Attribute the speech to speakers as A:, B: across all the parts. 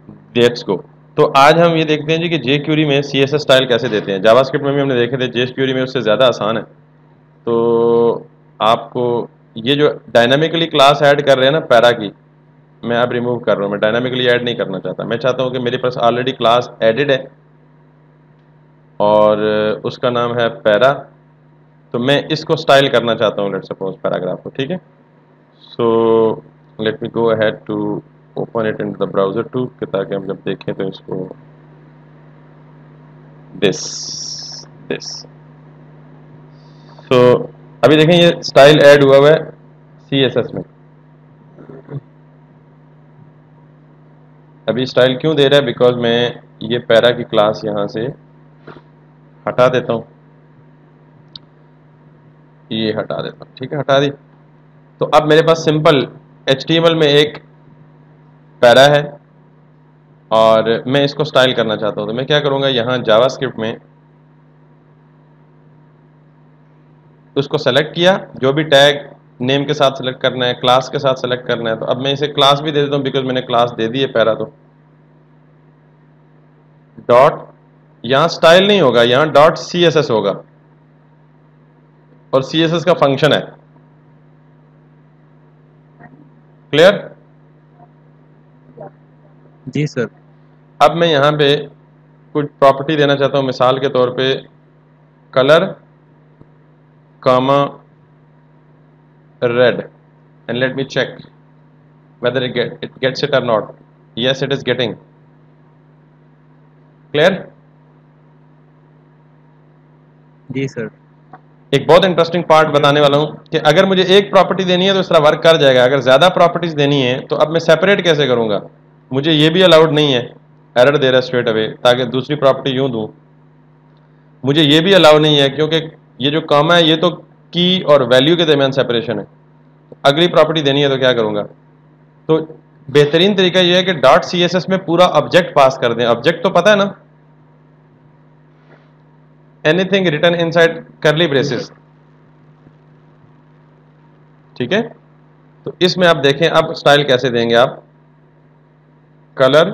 A: Let's go. تو آج ہم یہ دیکھتے ہیں جی کہ جے کیوری میں سی ایس ایس اسٹائل کیسے دیتے ہیں. جاوا اسکرپٹ میں بھی ہم نے دیکھے تھے, جے کیوری میں اس سے زیادہ آسان ہے. تو آپ کو یہ جو ڈائنامیکلی کلاس ایڈ کر رہے ہیں نا پیرا کی, میں اب ریموو کر رہا ہوں. میں ڈائنامیکلی ایڈ نہیں کرنا چاہتا. میں چاہتا ہوں کہ میرے پاس آلریڈی کلاس ایڈڈ ہے اور اس کا نام ہے پیرا. تو میں اس کو اسٹائل کرنا چاہتا ہوں, لیٹ سپوز پیراگراف کو. ٹھیک ہے, so let me go ahead to open it in the browser to, تاکہ ہم جب دیکھیں تو اس کو دس. سو ابھی دیکھیں یہ اسٹائل ایڈ ہوا ہوا ہے سی ایس ایس میں. ابھی اسٹائل کیوں دے رہا ہے, بیکاز میں یہ پیرا کی کلاس یہاں سے ہٹا دیتا ہوں. یہ ہٹا دیتا ہوں. ٹھیک ہے, ہٹا دی. تو اب میرے پاس simple H T M L میں ایک پیرا ہے اور میں اس کو اسٹائل کرنا چاہتا ہوں. تو میں کیا کروں گا, یہاں جاوا اسکرپٹ میں اس کو سلیکٹ کیا, جو بھی ٹیگ نیم کے ساتھ سلیکٹ کرنا ہے, کلاس کے ساتھ سلیکٹ کرنا ہے. تو اب میں اسے کلاس بھی دے دیتا ہوں, بیکاز میں نے کلاس دے دی ہے پیرا. تو ڈاٹ, یہاں اسٹائل نہیں ہوگا, یہاں ڈاٹ سی ایس ایس ہوگا, اور سی ایس ایس کا فنکشن ہے. کلیئر؟
B: جی سر.
A: اب میں یہاں پہ کچھ پراپرٹی دینا چاہتا ہوں, مثال کے طور پہ colour comma red, and let me check whether it gets it or not. Yes, it is getting. Clear?
B: جی سر.
A: ایک بہت انٹرسٹنگ پارٹ بتانے والا ہوں کہ اگر مجھے ایک پراپرٹی دینی ہے تو اس طرح ورک کر جائے گا. اگر زیادہ پراپرٹیز دینی ہے تو اب میں سیپریٹ کیسے کروں گا. مجھے یہ بھی الاؤڈ نہیں ہے, ایرر دے رہا ہے اسٹریٹ اوے, تاکہ دوسری پراپرٹی یوں دوں. مجھے یہ بھی الاؤ نہیں ہے کیونکہ یہ جو کاما ہے یہ تو کی اور ویلیو کے درمیان سیپریشن ہے. اگلی پراپرٹی دینی ہے تو کیا کروں گا. تو بہترین طریقہ یہ ہے کہ ڈاٹ سی ایس ایس میں پورا آبجیکٹ پاس کر دیں. آبجیکٹ تو پتہ ہے نا, anything written inside curly braces. ٹھیک ہے, تو اس میں آپ دیکھیں اب اسٹائل کیسے دیں گے آپ. کلر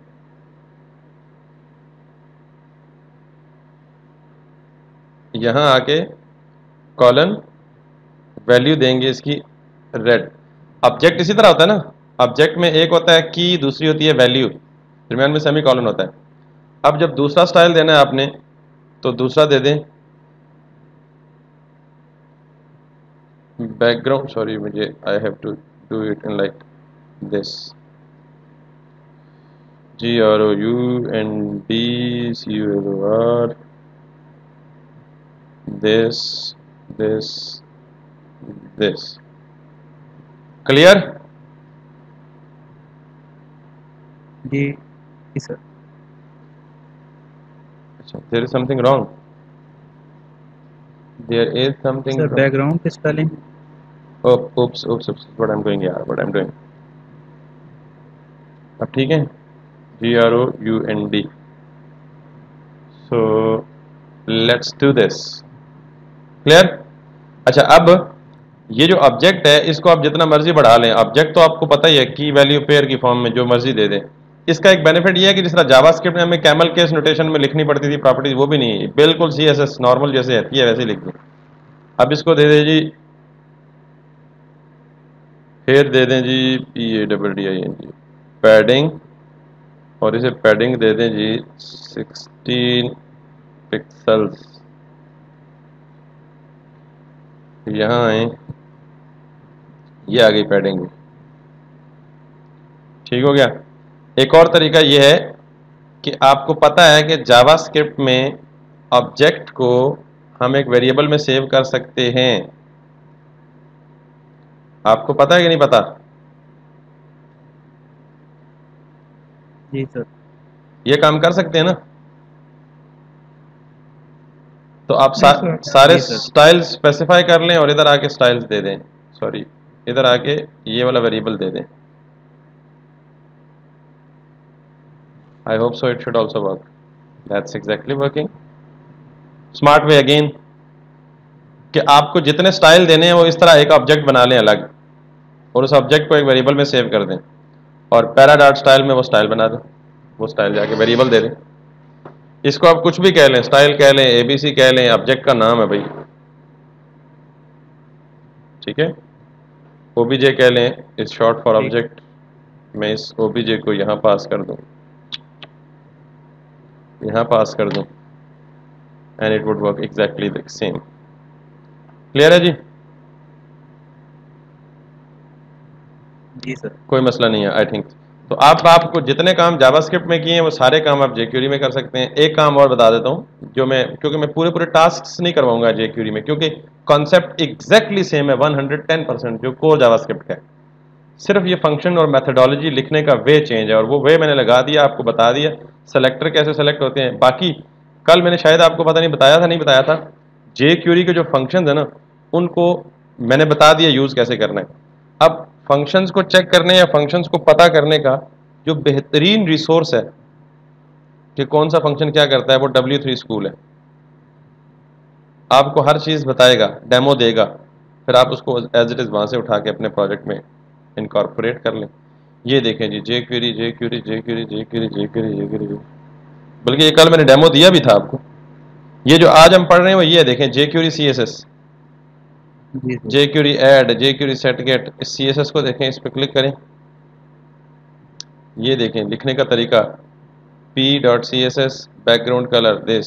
A: یہاں آ کے کالن ویلیو دیں گے اس کی ریڈ. آبجیکٹ اسی طرح ہوتا ہے نا, آبجیکٹ میں ایک ہوتا ہے کی, دوسری ہوتی ہے ویلیو, درمیان میں سیمی کالن ہوتا ہے. اب جب دوسرا اسٹائل دینا ہے آپ نے تو دوسرا دے دیں بیک گراؤنڈ. سوری, مجھے I have to do it in like this, GROUNDCULOR, this. Clear?
B: جی sir.
A: There is something wrong. There is something
B: sir
A: wrong.
B: Background کی spelling.
A: Oops. What I'm doing here? What I'm doing? اب ٹھیک ہے, GROUND. So let's do this. Clear? اچھا, اب یہ جو object ہے اس کو آپ جتنا مرضی بڑھا لیں. آبجیکٹ تو آپ کو پتہ ہی ہے کی ویلیو پیئر کی فارم میں جو مرضی دے دیں. اس کا ایک بینیفٹ یہ ہے کہ جس طرح جاوا اسکرپٹ میں ہمیں کیمل کیس نوٹیشن میں لکھنی پڑتی تھی پراپرٹیز, وہ بھی نہیں, بالکل سی ایس ایس نارمل جیسے رہتی ہے ویسے لکھ دیں. اب اس کو دے دیں جی, پھر دے دیں جی PADDING پیڈنگ, اور اسے پیڈنگ دے دیں جی 16 پکسلز. یہاں آئیں, یہ آ گئی پیڈنگ. ٹھیک ہو گیا. ایک اور طریقہ یہ ہے کہ آپ کو پتہ ہے کہ جاوا اسکرپٹ میں آبجیکٹ کو ہم ایک ویریبل میں سیو کر سکتے ہیں. آپ کو پتہ ہے کہ نہیں پتہ؟
B: جی سر.
A: یہ کام کر سکتے ہیں نا. تو آپ سارے
B: جی سر.
A: سٹائل اسپیسیفائی کر لیں اور ادھر آ کے سٹائلز دے دیں. سوری, ادھر آ کے یہ والا ویریبل دے دیں. I hope so it should also work. That's exactly working. Smart way again. کہ آپ کو جتنے سٹائل دینے ہیں وہ اس طرح ایک آبجیکٹ بنا لیں الگ, اور اس آبجیکٹ کو ایک ویریبل میں سیو کر دیں, اور پیرا ڈاٹ سٹائل میں وہ سٹائل بنا دیں. وہ اسٹائل جا کے ویریبل دے دیں. اس کو آپ کچھ بھی کہہ لیں, اسٹائل کہہ لیں, اے بی سی کہہ لیں, آبجیکٹ کا نام ہے بھائی, ٹھیک ہے. او بی جے کہہ لیں, از شارٹ فار
B: ٹھیک.
A: آبجیکٹ. میں اس او بی جے کو یہاں پاس کر دوں, یہاں پاس کر دوں, and it would work exactly the same. Clear ہے جی؟
B: جی سر.
A: کوئی مسئلہ نہیں ہے آئی تھنک. تو آپ کو جتنے کام جاوا اسکرپٹ میں کیے ہیں وہ سارے کام آپ جے کیوری میں کر سکتے ہیں. ایک کام اور بتا دیتا ہوں جو کیونکہ میں پورے ٹاسک نہیں کرواؤں گا جے کیوری میں, کیونکہ کانسیپٹ ایگزیکٹلی سیم ہے 110% جو کور جاوا اسکرپٹ کا ہے. صرف یہ فنکشن اور میتھڈالوجی لکھنے کا وے چینج ہے, اور وہ وے میں نے لگا دیا, آپ کو بتا دیا سلیکٹر کیسے سلیکٹ ہوتے ہیں. باقی کل میں نے شاید آپ کو پتہ نہیں بتایا تھا جے کیوری کے جو فنکشنز ہیں نا ان کو میں نے بتا دیا یوز کیسے کرنا ہے. اب فنکشنز کو چیک کرنے یا فنکشنز کو پتہ کرنے کا جو بہترین ریسورس ہے کہ کون سا فنکشن کیا کرتا ہے وہ W3 اسکول ہے. آپ کو ہر چیز بتائے گا, ڈیمو دے گا, پھر آپ اس کو ایز اٹ از وہاں سے اٹھا کے اپنے پروجیکٹ میں انکارپوریٹ کر لیں. یہ دیکھیں جی jQuery jQuery jQuery jQuery jQuery jQuery, بلکہ یہ کل میں نے ڈیمو دیا بھی تھا آپ کو. یہ جو آج ہم پڑھ رہے ہیں وہ یہ دیکھیں jQuery C S S,
B: جی sir.
A: JQuery add, jQuery set get. اس سی ایس ایس کو دیکھیں, اس پہ کلک کریں, یہ دیکھیں لکھنے کا طریقہ p.css بیک گراؤنڈ کلر دس.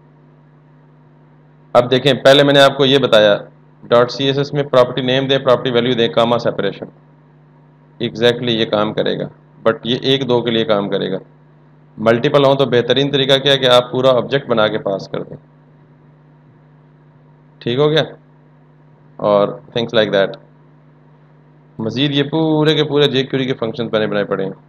A: اب دیکھیں پہلے میں نے آپ کو یہ بتایا .css میں پراپرٹی نیم دے, پراپرٹی ویلیو دے, کاما سیپریشن. ایگزیکٹلی یہ کام کرے گا, بٹ یہ 1-2 کے لیے کام کرے گا. ملٹیپل ہوں تو بہترین طریقہ کیا ہے کہ آپ پورا آبجیکٹ بنا کے پاس کر دیں. ٹھیک ہو گیا؟ اور تھنگس لائک دیٹ. مزید یہ پورے کے پورے جے کیوری کے فنکشن بنائے پڑے ہیں.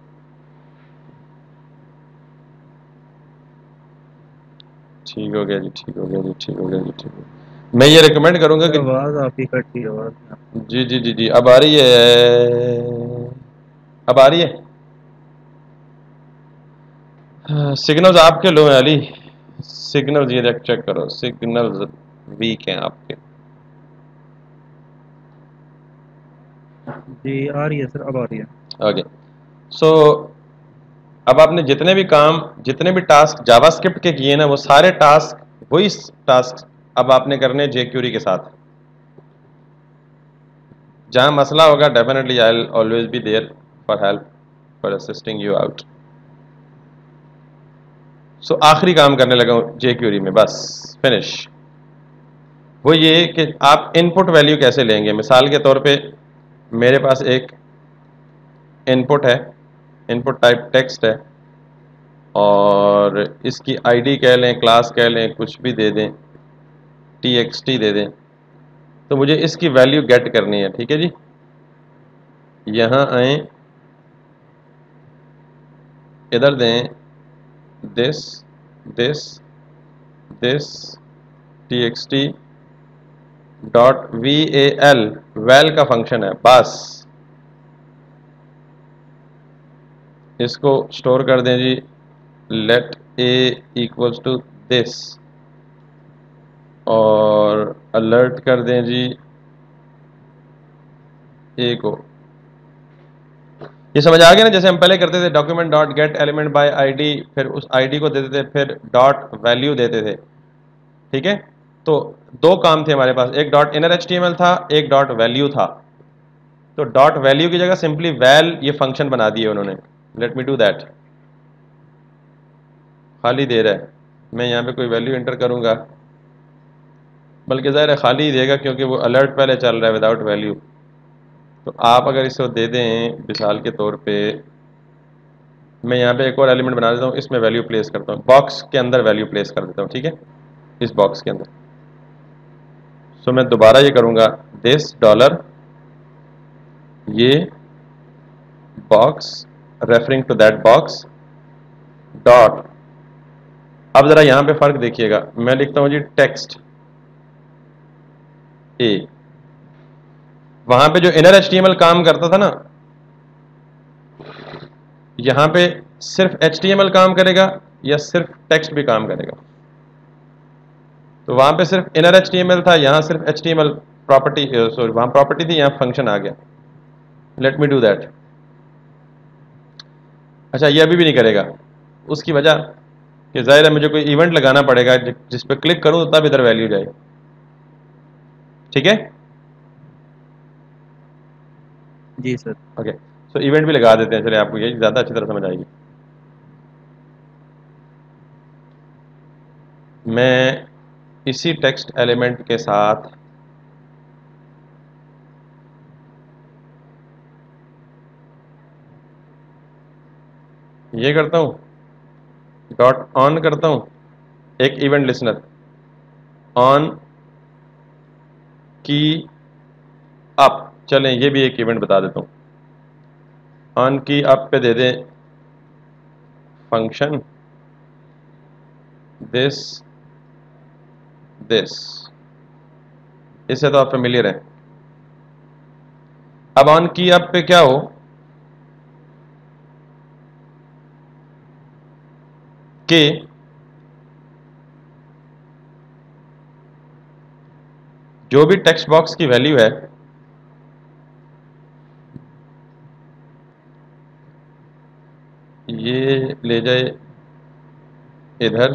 A: ٹھیک ہو گیا جی, ٹھیک ہو گیا جی, ٹھیک ہو گیا جی, ٹھیک ہو. میں یہ ریکمینڈ کروں گا
B: سر
A: کہ
B: آواز آپ ہی کٹ کی آواز.
A: جی جی جی جی اب آ رہی ہے, اب آ رہی ہے. سگنلز آپ کے لو ہیں علی, سگنلز یہ چیک کرو, سگنلز ویک ہیں آپ کے.
B: جی آ رہی ہے سر, اب آ رہی ہے.
A: اوکے. سو اب آپ نے جتنے بھی ٹاسک جاوا اسکرپٹ کے کیے نا وہ سارے ٹاسک وہی ٹاسک اب آپ نے کرنے جے کیوری کے ساتھ. جہاں مسئلہ ہوگا definitely I will always be there for help, for assisting you out. So آخری کام کرنے لگا ہوں جے کیوری میں, بس فنش. وہ یہ کہ آپ ان پٹ ویلیو کیسے لیں گے. مثال کے طور پہ میرے پاس ایک ان پٹ ہے, ان پٹ ٹائپ ٹیکسٹ ہے, اور اس کی آئی ڈی کہہ لیں, کلاس کہہ لیں, کچھ بھی دے دیں, TXT دے دیں. تو مجھے اس کی ویلیو گیٹ کرنی ہے. ٹھیک ہے جی, یہاں آئیں, ادھر دیں this this this TXT .val, val کا فنکشن ہے بس. اس کو اسٹور کر دیں جی, let a equals to this, اور الرٹ کر دیں جی a کو. یہ سمجھ آ گیا نا, جیسے ہم پہلے کرتے تھے document dot get element by I D, پھر اس آئی ڈی کو دیتے تھے, پھر ڈاٹ ویلیو دیتے تھے. ٹھیک ہے, تو 2 کام تھے ہمارے پاس, ایک ڈاٹ انر HTML تھا, ایک ڈاٹ ویلیو تھا. تو ڈاٹ ویلیو کی جگہ سمپلی ویل یہ فنکشن بنا دیے انہوں نے. Let me do that. خالی دے رہا ہے, میں یہاں پہ کوئی ویلیو انٹر کروں گا, بلکہ ظاہر ہے خالی ہی دے گا کیونکہ وہ الرٹ پہلے چل رہا ہے وداؤٹ ویلیو. تو آپ اگر اس کو دے دیں مثال کے طور پہ, میں یہاں پہ ایک اور ایلیمنٹ بنا دیتا ہوں, اس میں ویلیو پلیس کرتا ہوں, باکس کے اندر ویلیو پلیس کر دیتا ہوں. ٹھیک ہے, اس باکس کے اندر. سو میں دوبارہ یہ کروں گا دس ڈالر, یہ box referring to that box dot. اب ذرا یہاں پہ فرق دیکھیے گا, میں لکھتا ہوں جی ٹیکسٹ اے. وہاں پہ جو انر HTML کام کرتا تھا نا, یہاں پہ صرف HTML کام کرے گا یا صرف ٹیکسٹ بھی کام کرے گا. تو وہاں پہ صرف انر HTML تھا, یہاں صرف HTML پراپرٹی, سوری وہاں پراپرٹی تھی, یہاں فنکشن آ گیا. Let me do that. اچھا یہ ابھی بھی نہیں کرے گا، اس کی وجہ کہ ظاہر ہے مجھے کوئی ایونٹ لگانا پڑے گا جس پہ کلک کروں تو تب ادھر ویلیو جائے. ٹھیک ہے
B: جی سر.
A: اوکے. سو ایونٹ بھی لگا دیتے ہیں، چلے آپ کو یہ زیادہ اچھی طرح سمجھ آئے گی. میں اسی ٹیکسٹ ایلیمنٹ کے ساتھ یہ کرتا ہوں، ڈاٹ آن کرتا ہوں ایک ایونٹ لسنر آن کی اپ. چلیں یہ بھی ایک ایونٹ بتا دیتا ہوں. آن کی اپ پہ دے دیں فنکشن دس دس. اس سے تو آپ فیملیئر ہیں. اب آن کی اپ پہ کیا ہو کہ جو بھی ٹیکسٹ باکس کی ویلیو ہے یہ لے جائے ادھر،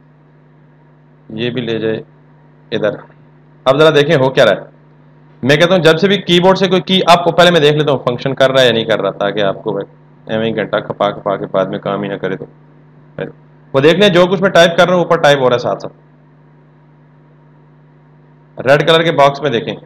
A: یہ بھی لے جائے ادھر. اب ذرا دیکھیں ہو کیا رہا ہے. میں کہتا ہوں جب سے بھی کی بورڈ سے کوئی کی آپ کو پہلے میں دیکھ لیتا ہوں فنکشن کر رہا ہے یا نہیں کر رہا، تاکہ آپ کو ایویں ہی گھنٹہ کھپا کھپا کے بعد میں کام ہی نہ کرے. تو وہ دیکھ لیں جو کچھ میں ٹائپ کر رہا ہوں اوپر ٹائپ ہو رہا ہے ساتھ ساتھ. ریڈ کلر کے باکس میں دیکھیں.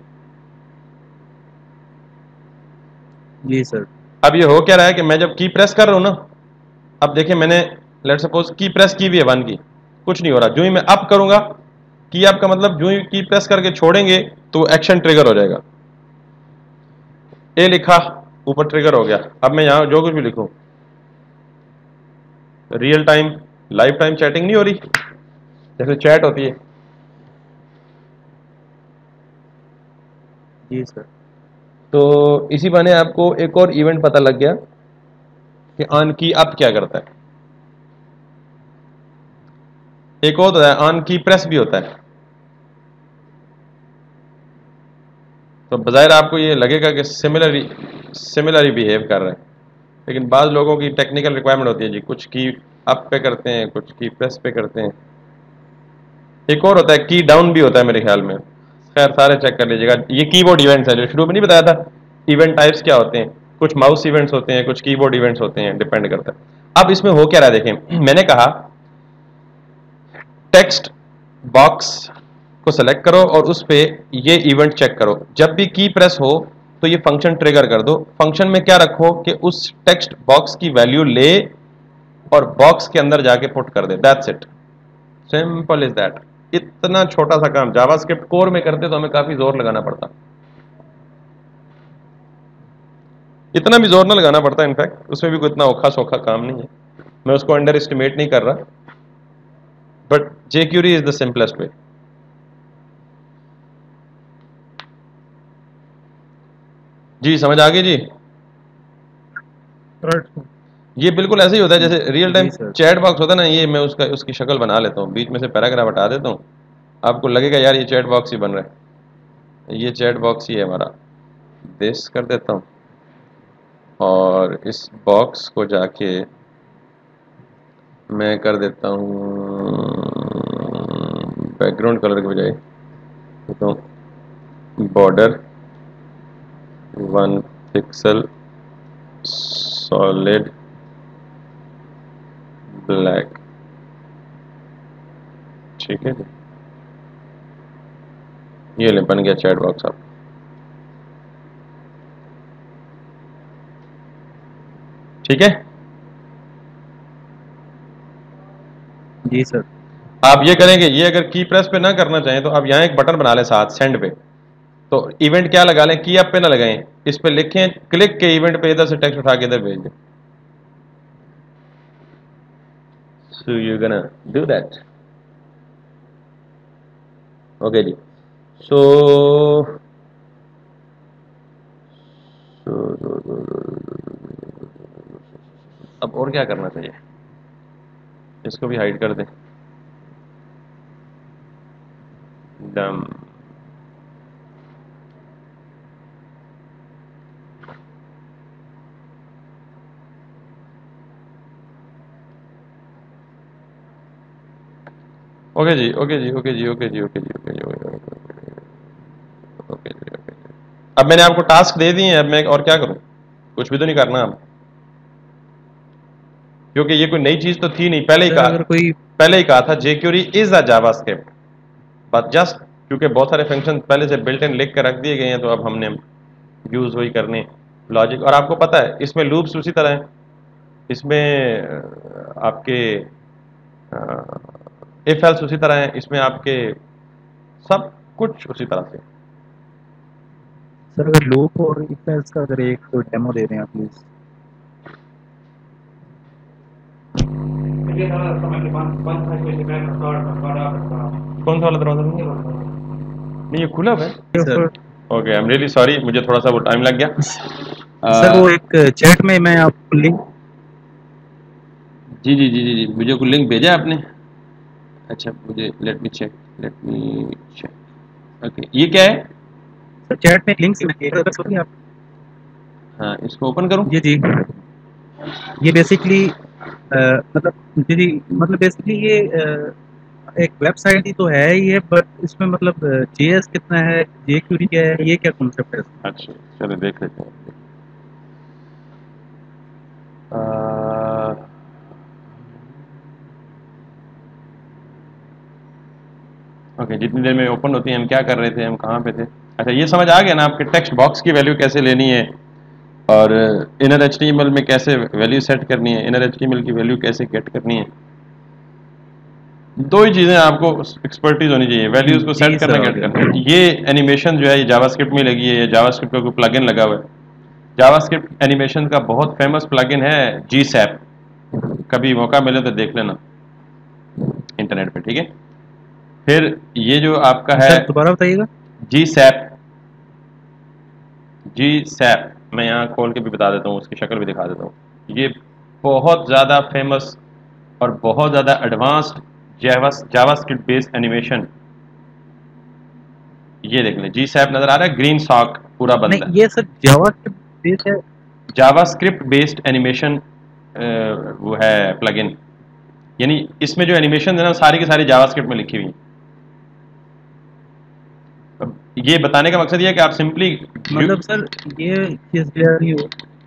B: جی سر.
A: اب یہ ہو کیا رہا ہے کہ میں جب کی پریس کر رہا ہوں نا، اب دیکھیں میں نے لیٹ سپوز کی پریس کی بھی ہے 1 کی، کچھ نہیں ہو رہا. جو ہی میں اپ کروں گا کی آپ کا مطلب جو ہی کی پریس کر کے چھوڑیں گے تو ایکشن ٹریگر ہو جائے گا. اے لکھا اوپر ٹریگر ہو گیا. اب میں یہاں جو کچھ بھی لکھوں real time life time chatting نہیں ہو رہی جیسے چیٹ ہوتی ہے.
B: جی سر.
A: تو اسی بہانے آپ کو ایک اور ایونٹ پتہ لگ گیا کہ آن کی اپ کیا کرتا ہے. ایک اور ہوتا ہے آن کی پریس بھی ہوتا ہے. تو بظاہر آپ کو یہ لگے گا کہ سملرلی بیہیو کر رہے ہیں، لیکن بعض لوگوں کی ٹیکنیکل ریکوائرمنٹ ہوتی ہے جی کچھ کی اپ پہ کرتے ہیں کچھ کی پریس پہ کرتے ہیں. ایک اور ہوتا ہے کی ڈاؤن بھی ہوتا ہے میرے خیال میں. خیر سارے چیک کر لیجیے گا. یہ کی بورڈ ایونٹس ہے جو شروع میں نہیں بتایا تھا. ایونٹ ٹائپس کیا ہوتے ہیں، کچھ ماؤس ایونٹس ہوتے ہیں کچھ کی بورڈ ایونٹس ہوتے ہیں، ڈیپینڈ کرتا ہے. اب اس میں ہو کیا رہا ہے دیکھیں. میں نے کہا ٹیکسٹ باکس کو سلیکٹ کرو اور اس پہ یہ ایونٹ چیک کرو. جب بھی کی پریس ہو تو یہ فنکشن ٹریگر کر دو. فنکشن میں کیا رکھو کہ اس ٹیکسٹ باکس کی ویلیو لے اور باکس کے اندر جا کے پٹ کر دے. That's it. Simple is that. اتنا چھوٹا سا کام جاوا اسکرپٹ کور میں کرتے تو ہمیں کافی زور لگانا پڑتا. اتنا بھی زور نہ لگانا پڑتا. انفیکٹ اس میں بھی کوئی اتنا اوکھا سوکھا کام نہیں ہے. میں اس کو انڈر اسٹیمیٹ نہیں کر رہا، but jQuery is the simplest way. جی سمجھ آ گئی جی. یہ بالکل ایسے ہی ہوتا ہے جیسے ریئل ٹائم
B: جی سر.
A: چیٹ باکس ہوتا ہے نا. یہ میں اس کی شکل بنا لیتا ہوں، بیچ میں سے پیراگراف ہٹا دیتا ہوں. آپ کو لگے گا یار یہ چیٹ باکس ہی بن رہا ہے. یہ چیٹ باکس ہی ہے ہمارا. دس کر دیتا ہوں اور اس باکس کو جا کے میں کر دیتا ہوں بیک گراؤنڈ کلر کے بجائے دیتا ہوں بارڈر 1 پکسل سالڈ بلیک. ٹھیک ہے جی. یہ لیں بن گیا چیٹ باکس. آپ ٹھیک ہے.
B: جی سر.
A: آپ یہ کریں گے یہ اگر کی پریس پہ نہ کرنا چاہیں تو آپ یہاں ایک بٹن بنا لیں ساتھ سینڈ پہ. تو ایونٹ کیا لگا لیں کی اپ پہ نہ لگائیں، اس پہ لکھیں کلک کے ایونٹ پہ ادھر سے ٹیکسٹ اٹھا کے ادھر بھیج دیں. So you're gonna do that. Okay جی. سو اب اور کیا کرنا چاہیے، اس کو بھی ہائڈ کر دیں. ڈم. ओके जी, ओके जी, ओके जी, ओके जी, ओके जी, ओके जी, ओके जी, ओके जी। अब मैंने आपको टास्क दे दिए हैं, अब मैं और क्या करूं? कुछ भी तो नहीं करना अब, क्योंकि ये कोई नई चीज तो थी नहीं,
B: सर अगर कोई
A: पहले ही कहा था jQuery is a JavaScript, but just क्योंकि बहुत सारे फंक्शन पहले से बिल्ट इन लिख के रख दिए गए हैं, तो अब हमने यूज वही करने लॉजिक। और आपको पता है इसमें लूप्स उसी तरह हैं, इसमें आपके इफ एल्स उसी तरह हैं, इसमें आपके सब कुछ उसी तरह से।
B: सर अगर लूप और इफ एल्स का अगर एक तो डेमो दे दें आप प्लीज।
A: कौन सा वाला दरवाजा नहीं, ये खुला हुआ है।
B: Sir
A: okay, I am really sorry, मुझे थोड़ा सा वो टाइम लग गया।
B: सर वो एक चैट में मैं आपको लिंक
A: जी जी जी जी जी, मुझे कोई लिंक भेजा आपने? अच्छा, मुझे लेट मी चेक। ओके, ये क्या है?
B: सर चैट में एक लिंक से आप
A: हाँ, इसको ओपन करूँ?
B: जी जी ये बेसिकली मतलब जी जी मतलब बेसिकली ये एक वेबसाइट ही तो है ये, बट इसमें मतलब जेएस कितना है, जेक्यूरी क्या है, ये क्या कॉन्सेप्ट है?
A: अच्छा, चलो देख लेते हैं। ओके, जितनी देर में ओपन होती है, हम क्या कर रहे थे, हम कहाँ पे थे? अच्छा, ये समझ आ गया ना आपके टेक्स्ट बॉक्स की वैल्यू कैसे लेनी है, और इनर एचटीएमएल में कैसे वैल्यू सेट करनी है, इनर एचटीएमएल की वैल्यू कैसे गेट करनी है। दो ही चीज़ें आपको एक्सपर्टीज होनी चाहिए, वैल्यूज को सेट
B: जी
A: करना,
B: सर
A: गेट करना। ये एनिमेशन जो है ये जावास्क्रिप्ट में लगी है, ये जावास्क्रिप्ट का कोई प्लगइन लगा हुआ है। जावास्क्रिप्ट एनिमेशन का बहुत फेमस प्लगइन है जीसैप, कभी मौका मिले तो देख लेना इंटरनेट पे, ठीक है। फिर ये जो आपका है
B: सर दोबारा बताइएगा।
A: जीसैप, जीसैप मैं यहाँ खोल के भी बता देता हूँ, उसकी शक्ल भी दिखा देता हूँ। ये बहुत ज़्यादा फेमस और बहुत ज़्यादा एडवांस्ड जावास्क्रिप्ट बेस्ड एनिमेशन, ये देख लें। जीसैप नजर आ रहा है, ग्रीन सॉक पूरा बंद
B: नहीं
A: है।
B: ये सर जावास्क्रिप्ट बेस है।
A: जावास्क्रिप्ट बेस्ड एनिमेशन वो है प्लगइन, यानी इसमें जो एनिमेशन है ना सारी की सारी जावास्क्रिप्ट में लिखी हुई है। ये बताने का मकसद ये है कि आप सिंपली
B: मतलब सर ये चीज क्लियर हो।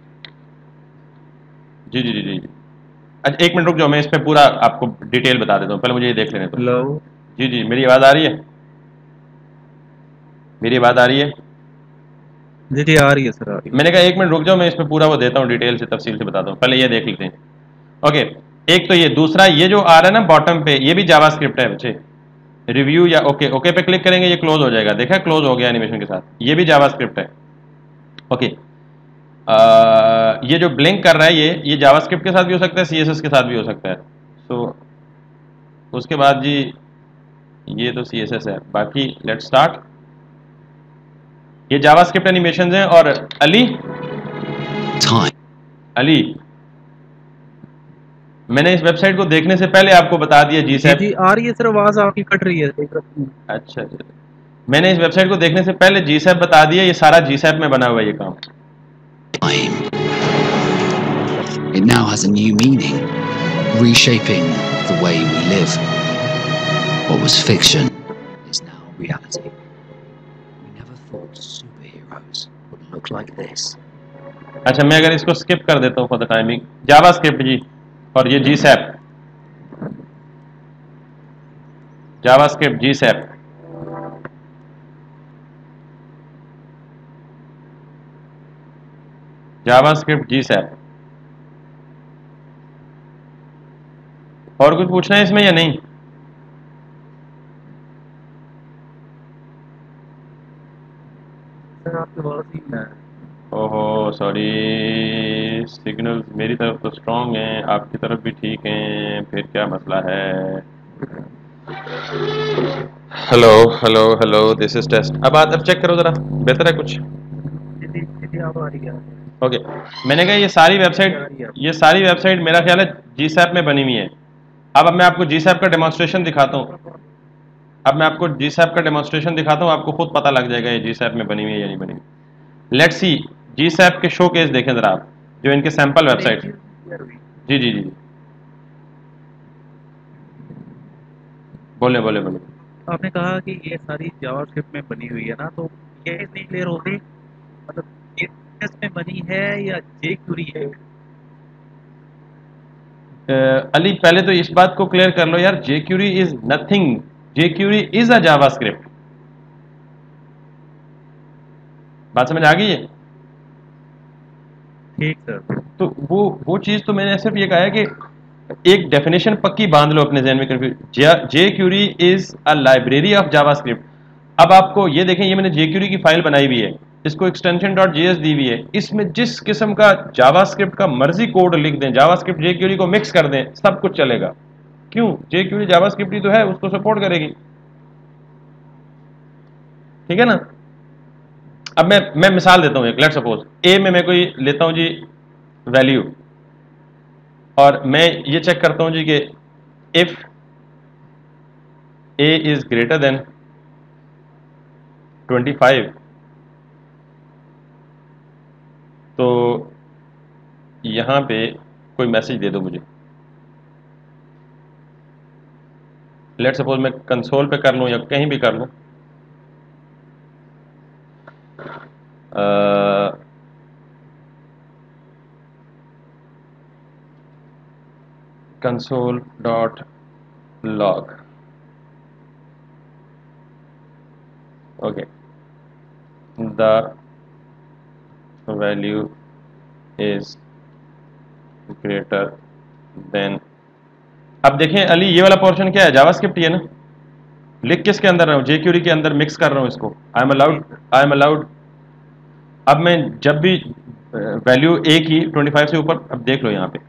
A: जी जी जी जी। अच्छा, एक मिनट रुक जाओ, मैं इस पे पूरा आपको डिटेल बता देता हूँ, पहले मुझे ये देख लेने दो।
B: हेलो
A: जी जी, मेरी आवाज़ आ रही है? मेरी आवाज़ आ रही है?
B: जी जी आ रही है सर, आ रही है।
A: मैंने कहा एक मिनट रुक जाओ, मैं इसमें पूरा वो देता हूँ, डिटेल से तफसील से बताता हूँ, पहले ये देख लेते हैं। ओके, एक तो ये, दूसरा ये जो आ रहा है ना बॉटम पे, ये भी जावास्क्रिप्ट है बच्चे। रिव्यू या ओके, ओके पे क्लिक करेंगे ये क्लोज हो जाएगा, देखा क्लोज हो गया एनिमेशन के साथ, ये भी जावास्क्रिप्ट है। ओके, ये जो ब्लिंक कर रहा है ये जावास्क्रिप्ट के साथ भी हो सकता है, सीएसएस के साथ भी हो सकता है। सो उसके बाद जी ये तो सीएसएस है, बाकी लेट्स स्टार्ट। ये जावास्क्रिप्ट एनिमेशंस हैं। और अली, मैंने इस वेबसाइट को देखने से पहले आपको बता दिया
B: जी
A: जीसैप।
B: जी आ रही है सर, आवाज आपकी कट रही है, देख रहा हूँ।
A: अच्छा अच्छा, मैंने इस वेबसाइट को देखने से पहले जीसैप बता दिया, ये सारा जीसैप में बना हुआ है ये काम।
C: It now has a new meaning, reshaping the way we live. What was fiction is now reality. We never thought superheroes would look like this.
A: अच्छा, मैं अगर इसको स्किप कर देता हूँ फॉर द टाइमिंग, जावास्क्रिप्ट जी, और ये GSAP, JavaScript GSAP, JavaScript GSAP. और कुछ पूछना है इसमें या नहीं?
B: सर आपकी आवाज ही है।
A: ओहो सॉरी, सिग्नल मेरी तरफ तो स्ट्रांग हैं, आपकी तरफ भी ठीक हैं, फिर क्या मसला है? Hello hello hello, this is test. अब चेक करो जरा, बेहतर है कुछ?
B: जी जी जी जी आप आ रही है।
A: ओके, मैंने कहा ये सारी वेबसाइट मेरा ख्याल है जीसैप में बनी हुई है। अब मैं आपको जीसैप का डेमोन्स्ट्रेशन दिखाता हूँ, आपको खुद पता लग जाएगा ये जीसैप में बनी हुई है या नहीं बनी हुई। लेट्स सी, जीसैप के शो केस देखें जरा आप, जो इनके सैंपल वेबसाइट। जी जी जी, بولیں بولیں بولیں.
B: آپ نے کہا کہ یہ ساری جاوا اسکرپٹ میں بنی ہوئی ہے نا، تو یہ نہیں کلیئر ہوتی مطلب یہ میں بنی ہے یا جے کیوری ہے؟
A: علی پہلے تو اس بات کو کلیئر کر لو یار, jQuery is nothing, jQuery is a JavaScript. بات سمجھ آ گئی ہے؟
B: ٹھیک سر.
A: تو وہ چیز تو میں نے صرف یہ کہا ہے کہ ایک ڈیفینیشن پکی باندھ لو اپنے ذہن میں. JQuery is a library of JavaScript. اب آپ کو یہ دیکھیں, یہ میں نے جے کیوری کی فائل بنائی ہوئی ہے, اس کو ایکسٹینشن ڈاٹ جی ایس دی ہوئی ہے, اس میں جس قسم کا جاوا اسکرپٹ کا مرضی کوڈ لکھ دیں, جاوا اسکرپٹ جے کیوری کو مکس کر دیں, سب کچھ چلے گا. کیوں؟ جے کیوری جاوا اسکرپٹ ہی تو ہے, اس کو سپورٹ کرے گی. ٹھیک ہے نا. اب میں مثال دیتا ہوں ایک. لیٹ سپوز اے میں کوئی لیتا ہوں جی ویلیو, اور میں یہ چیک کرتا ہوں جی کہ اف اے از گریٹر دین 25, تو یہاں پہ کوئی میسج دے دو مجھے. لیٹ سپوز میں کنسول پہ کر لوں یا کہیں بھی کر لوں, console dot log. Okay, the value is greater than. اب دیکھیں علی, یہ والا پورشن کیا ہے؟ جاوا اسکرپٹ ہی ہے نا. لکھ کس کے اندر رہا ہوں؟ جے کیوری کے اندر مکس کر رہا ہوں اس کو. I am allowed. اب میں جب بھی ویلو اے کی 25 سے اوپر, اب دیکھ لو یہاں پہ,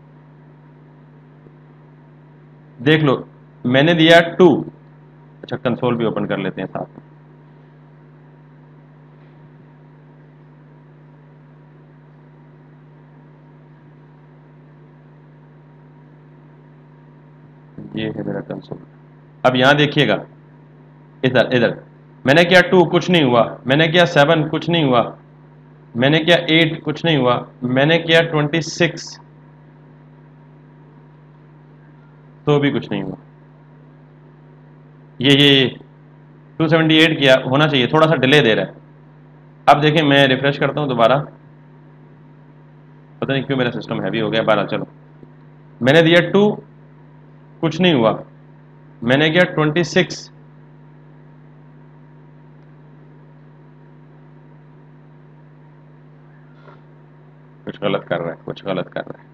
A: دیکھ لو میں نے دیا 2. اچھا کنسول بھی اوپن کر لیتے ہیں ساتھ میں. یہ ہے میرا کنسول. اب یہاں دیکھیے گا, ادھر میں نے کیا 2, کچھ نہیں ہوا. میں نے کیا 7, کچھ نہیں ہوا. میں نے کیا 8, کچھ نہیں ہوا. میں نے کیا 26, تو بھی کچھ نہیں ہوا. یہ 278 کیا, ہونا چاہیے, تھوڑا سا ڈیلے دے رہا ہے. اب دیکھیں میں ریفریش کرتا ہوں دوبارہ, پتہ نہیں کیوں میرا سسٹم ہیوی ہو گیا. 12, چلو میں نے دیا 2, کچھ نہیں ہوا. میں نے کیا 26, کچھ غلط کر رہا ہے, کچھ غلط کر رہا ہے.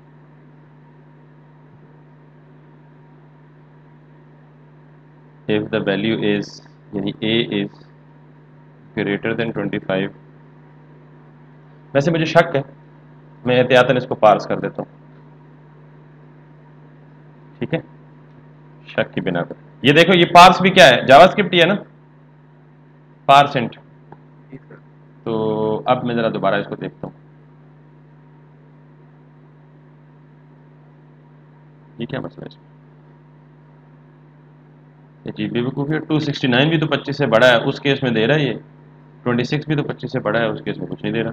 A: if the value is یعنی a is greater than 25, ویسے مجھے شک ہے, میں احتیاطاً اس کو پارس کر دیتا ہوں. ٹھیک ہے, شک کی بنا پر. یہ دیکھو یہ پارس بھی کیا ہے؟ جاوا اسکرپٹ ہی ہے نا, پارسنٹ. تو اب میں ذرا دوبارہ اس کو دیکھتا ہوں, یہ کیا مسئلہ ہے اس میں؟ جی بے وقوفی. 269 بھی تو 25 سے بڑا ہے, اس کیس میں دے رہا ہے. یہ 26 بھی تو 25 سے بڑا ہے, اس کیس میں کچھ نہیں دے رہا.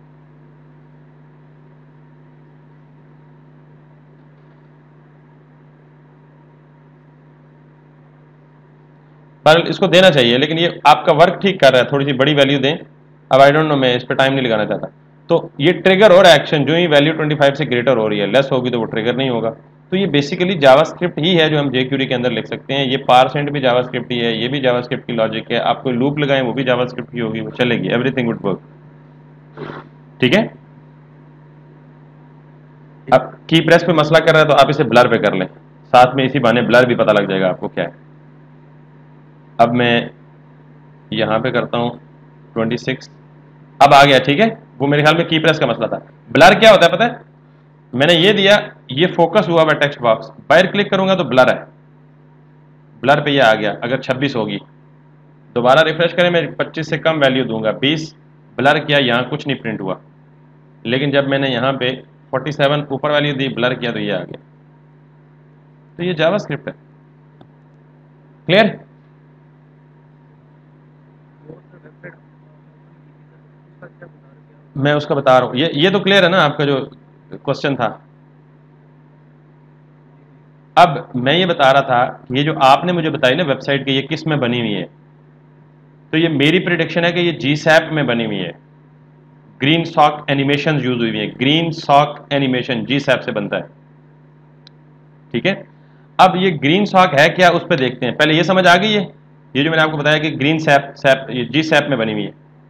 A: پر اس کو دینا چاہیے, لیکن یہ آپ کا ورک ٹھیک کر رہا ہے. تھوڑی سی بڑی ویلیو دیں. اب آئی ڈونٹ نو, میں اس پہ ٹائم نہیں لگانا چاہتا. تو یہ ٹریگر ہو رہا ہے ایکشن, جو ہی ویلیو 25 سے گریٹر ہو رہی ہے, لیس ہوگی تو وہ ٹریگر نہیں ہوگا. تو یہ بیسیکلی جاوا اسکرپٹ ہی ہے جو ہم جے کیوری کے اندر لکھ سکتے ہیں. یہ پارسنٹ بھی جاوا اسکرپٹ ہی ہے, یہ بھی جاوا اسکرپٹ کی لاجک ہے. آپ کوئی لوپ لگائیں وہ بھی جاوا اسکرپٹ کی ہوگی, وہ چلے گی, ایوری تھنگ وڈ ورک. ٹھیک ہے. اب کی پریس پہ مسئلہ کر رہا ہے تو آپ اسے بلر پہ کر لیں, ساتھ میں اسی بہانے بلر بھی پتہ لگ جائے گا آپ کو کیا ہے. اب میں یہاں پہ کرتا ہوں 26, اب آ گیا. ٹھیک ہے, وہ میرے خیال میں کی پریس کا مسئلہ تھا. بلر کیا ہوتا ہے پتہ ہے؟ میں نے یہ دیا, یہ فوکس ہوا ہوا ٹیکسٹ باکس, باہر کلک کروں گا تو بلر ہے, بلر پہ یہ آ گیا. اگر 26 ہوگی, دوبارہ ریفریش کریں, میں 25 سے کم ویلیو دوں گا, 20, بلر کیا, یہاں کچھ نہیں پرنٹ ہوا. لیکن جب میں نے یہاں پہ 47 اوپر ویلیو دی, بلر کیا, تو یہ آ گیا. تو یہ جاوا اسکرپٹ ہے. کلیئر؟ میں اس کا بتا رہا ہوں, یہ تو کلیئر ہے نا آپ کا جو کوشچن تھا. اب میں یہ بتا رہا تھا کہ یہ جو آپ نے مجھے بتائی نا ویب سائٹ کہ یہ کس میں بنی ہوئی ہے، تو یہ میری پریڈکشن ہے کہ یہ جی سیپ میں بنی ہوئی ہے. گرین ساک اینیمیشن یوز ہوئی ہیں، گرین ساک اینیمیشن جی سیپ سے بنتا ہے. ٹھیک ہے، اب یہ گرین ساک ہے کیا اس پہ دیکھتے ہیں. پہلے یہ سمجھ آ گئی ہے یہ جو میں نے آپ کو بتایا کہ گرین سیپ یہ جی سیپ میں بنی ہوئی ہے.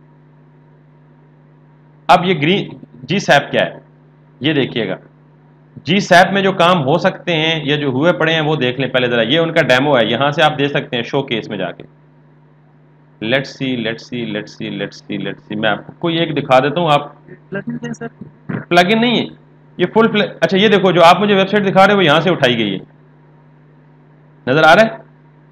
A: اب یہ گرین جی سیپ کیا ہے یہ دیکھیے گا. جی سیپ میں جو کام ہو سکتے ہیں یا جو ہوئے پڑے ہیں وہ دیکھ لیں پہلے ذرا. یہ ان کا ڈیمو ہے، یہاں سے آپ دیکھ سکتے ہیں شو کیس میں جا کے. لیٹس سی میں آپ کو کوئی ایک دکھا دیتا ہوں. آپ پلگ ان نہیں ہے یہ فل اچھا یہ دیکھو جو آپ مجھے ویب سائٹ دکھا رہے ہو وہ یہاں سے اٹھائی گئی ہے، نظر آ رہا ہے.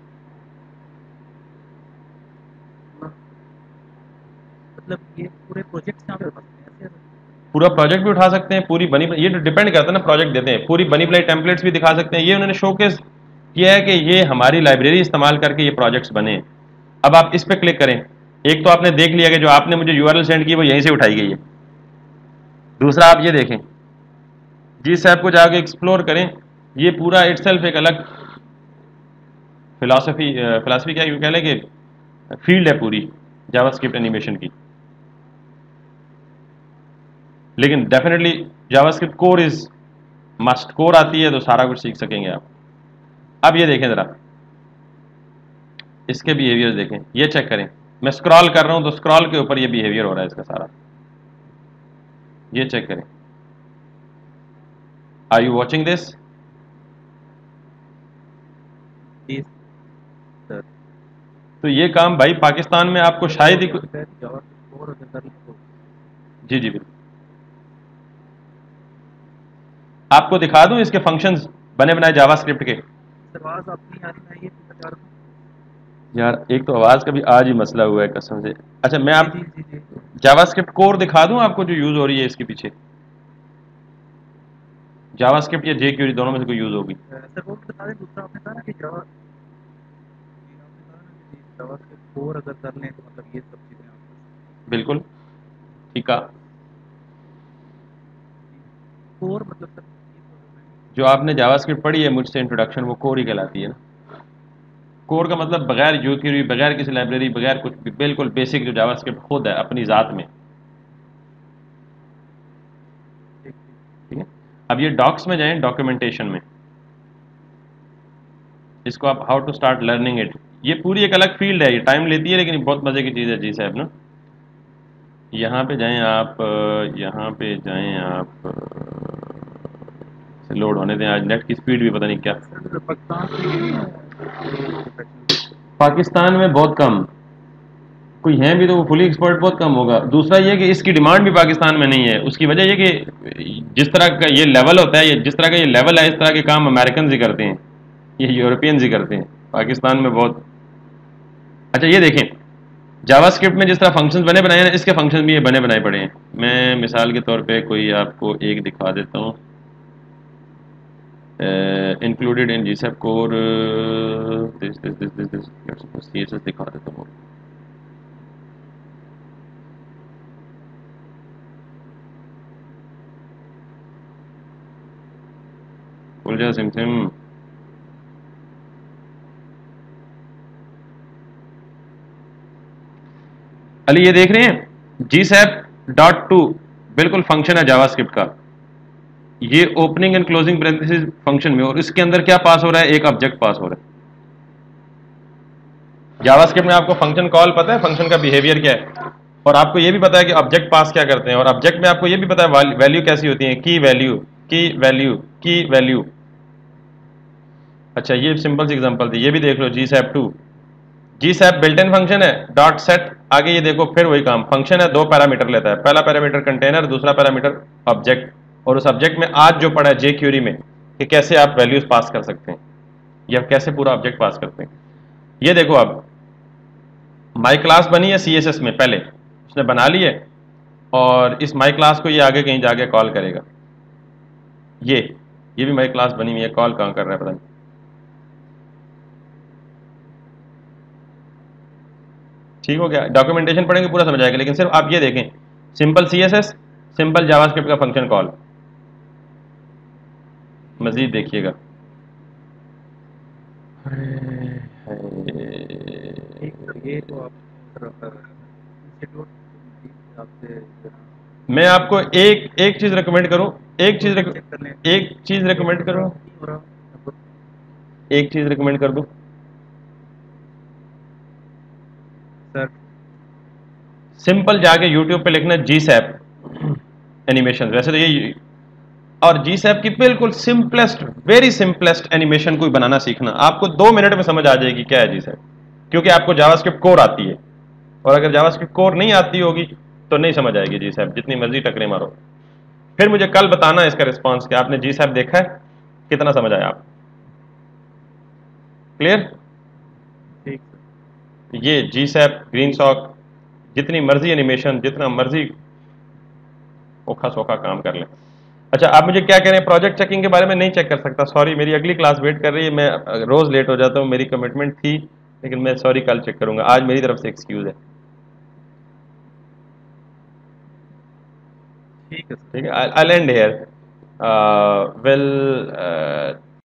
B: مطلب یہ پورے پروجیکٹ
A: پورا پروجیکٹ بھی اٹھا سکتے ہیں، پوری بنی یہ ڈیپینڈ کرتا ہے نا پروجیکٹ دیتے ہیں. پوری بنی بلائی ٹیمپلیٹس بھی دکھا سکتے ہیں. یہ انہوں نے شو کیس کیا ہے کہ یہ ہماری لائبریری استعمال کر کے یہ پروجیکٹس بنے. اب آپ اس پہ کلک کریں. ایک تو آپ نے دیکھ لیا کہ جو آپ نے مجھے یو آر ایل سینڈ کی وہ یہیں سے اٹھائی گئی ہے. دوسرا آپ یہ دیکھیں جی سیپ کو جا کے ایکسپلور کریں. یہ پورا اٹ سیلف ایک الگ فلاسفی کیا کہہ لیں کہ فیلڈ ہے پوری جاوا اسکرپٹ اینیمیشن کی. لیکن definitely JavaScript core is must. Core آتی ہے تو سارا کچھ سیکھ سکیں گے آپ. اب یہ دیکھیں ذرا اس کے بیہیویئر دیکھیں. یہ چیک کریں میں اسکرال کر رہا ہوں تو اسکرال کے اوپر یہ بیہیویئر ہو رہا ہے اس کا سارا. یہ چیک کریں. Are you watching this? تو یہ کام بھائی پاکستان میں آپ کو شاید ہی جی جی بالکل آپ کو دکھا دوں اس کے فنکشنز بنے بنائے جاوا اسکرپٹ کے. یار ایک تو آواز کا بھی آج ہی مسئلہ ہوا ہے قسم سے. اچھا میں آپ جاوا اسکرپٹ کور دکھا دوں آپ کو جو یوز ہو رہی ہے اس کے پیچھے. جاوا اسکرپٹ یا جے کیوری دونوں میں سے کوئی یوز ہوگی. بالکل ٹھیک ہے. جو آپ نے جاوا اسکرپٹ پڑھی ہے مجھ سے انٹروڈکشن وہ کور ہی کہلاتی ہے نا. کور کا مطلب بغیر جو کیوری بغیر کسی لائبریری بغیر کچھ بھی بالکل بیسک جو جاوا اسکرپٹ خود ہے اپنی ذات میں. ٹھیک ہے. اب یہ ڈاکس میں جائیں ڈاکیومنٹیشن میں. اس کو آپ how to start learning it. یہ پوری ایک الگ فیلڈ ہے، یہ ٹائم لیتی ہے لیکن بہت مزے کی چیز ہے. جی صاحب نا یہاں پہ جائیں آپ لوڈ ہونے دیں. آج نیٹ کی سپیڈ بھی پتہ نہیں کیا پاکستان میں بہت کم. کوئی ہیں بھی تو وہ فلی ایکسپرٹ بہت کم ہوگا. دوسرا یہ کہ اس کی ڈیمانڈ بھی پاکستان میں نہیں ہے. اس کی وجہ یہ کہ جس طرح کا یہ لیول ہوتا ہے جس طرح کا یہ لیول ہے اس طرح کے کام امریکنز ہی کرتے ہیں، یہ یورپینز ہی کرتے ہیں. پاکستان میں بہت اچھا. یہ دیکھیں جاوا اسکرپٹ میں جس طرح فنکشنز بنے بنائے ہیں اس کے فنکشن بھی یہ بنے بنائے پڑے ہیں. میں مثال کے طور پہ کوئی آپ کو ایک دکھا دیتا ہوں. انکلوڈیڈ ان جی سیپ کور دکھا دیتا ہوں. کھل جا سم علی. یہ دیکھ رہے ہیں جی سیپ ڈاٹ ٹو بالکل فنکشن ہے جاوا اسکرپٹ کا. یہ opening and closing parentheses function میں، اور اس کے اندر کیا پاس ہو رہا ہے؟ ایک آبجیکٹ پاس ہو رہا ہے. جاوا اسکرپٹ میں آپ کو فنکشن کال پتہ ہے فنکشن کا بیہیویئر کیا ہے، اور آپ کو یہ بھی پتا ہے کہ آبجیکٹ پاس کیا کرتے ہیں، اور آبجیکٹ میں آپ کو یہ بھی پتا ہے ویلیو کیسی ہوتی ہیں. کی ویلیو کی ویلیو کی ویلیو. اچھا یہ سمپل سی ایگزامپل تھی. یہ بھی دیکھ لو GSAP to. GSAP built in function ہے ڈاٹ سیٹ. آگے یہ دیکھو پھر وہی کام. فنکشن ہے، دو پیرامیٹر لیتا ہے. پہلا پیرامیٹر کنٹینر، دوسرا پیرامیٹر آبجیکٹ. اور اس آبجیکٹ میں آج جو پڑھا ہے جے کیوری میں کہ کیسے آپ ویلیوز پاس کر سکتے ہیں یا کیسے پورا آبجیکٹ پاس کرتے ہیں. یہ دیکھو اب مائی کلاس بنی ہے سی ایس ایس میں. پہلے اس نے بنا لی ہے اور اس مائی کلاس کو یہ آگے کہیں جا کے کال کرے گا. یہ بھی مائی کلاس بنی ہوئی ہے. کال کہاں کر رہا ہے پتہ نہیں. ٹھیک ہو گیا. ڈاکیومنٹیشن پڑھیں گے پورا سمجھ آئے گا. لیکن صرف آپ یہ دیکھیں simple C S S simple JavaScript کا فنکشن کال. مزید دیکھیے گا
B: ٹھیک سر، یہ تو آپ انسٹیٹیوٹ آپ سے
A: میں آپ کو ایک چیز ریکمینڈ کروں، ایک چیز
B: چیک کر لیں
A: ریکمینڈ کروں،
B: نہیں ہو رہا
A: ایک چیز ریکمینڈ کر دوں.
B: سر.
A: سمپل جا کے یوٹیوب پہ لکھنا جی سیپ اینیمیشن. ویسے تو یہ اور جی سیپ کی بالکل سمپلسٹ ویری سمپلسٹ اینیمیشن کوئی بنانا سیکھنا، آپ کو 2 منٹ میں سمجھ آ جائے گی کیا ہے جی سیپ، کیونکہ آپ کو جاوا اسکرپٹ کور آتی ہے، اور اگر جاوا اسکرپٹ کور نہیں آتی ہوگی تو نہیں سمجھ آئے گی جی سیپ، جتنی مرضی ٹکرے مارو. پھر مجھے کل بتانا اس کا رسپانس کہ آپ نے جی سیپ دیکھا ہے، کتنا سمجھ آیا آپ. کلیئر؟
B: ٹھیک
A: یہ جی سیپ، گرین ساک، جتنی مرضی اینیمیشن، جتنا مرضی اوکھا سوکھا کام کر لیں. اچھا آپ مجھے کیا کہہ رہے ہیں پروجیکٹ چیکنگ کے بارے میں؟ نہیں چیک کر سکتا، سوری، میری اگلی کلاس ویٹ کر رہی ہے، میں روز لیٹ ہو جاتا ہوں، میری کمٹمنٹ تھی، لیکن میں سوری کل چیک کروں گا، آج میری طرف سے ایکسکیوز ہے.
B: ٹھیک ہے سر.
A: ٹھیک ہے، I'll end here. Well,